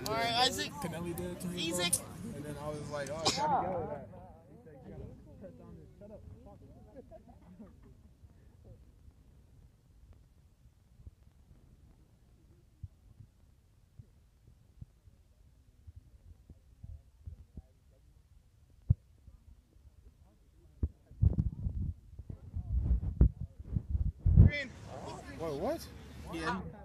All right, Isaac. Canelli did to him. Isaac. And then I was like, oh, I gotta yell at that. He said, you gotta press down and shut up. Wait, what? Yeah.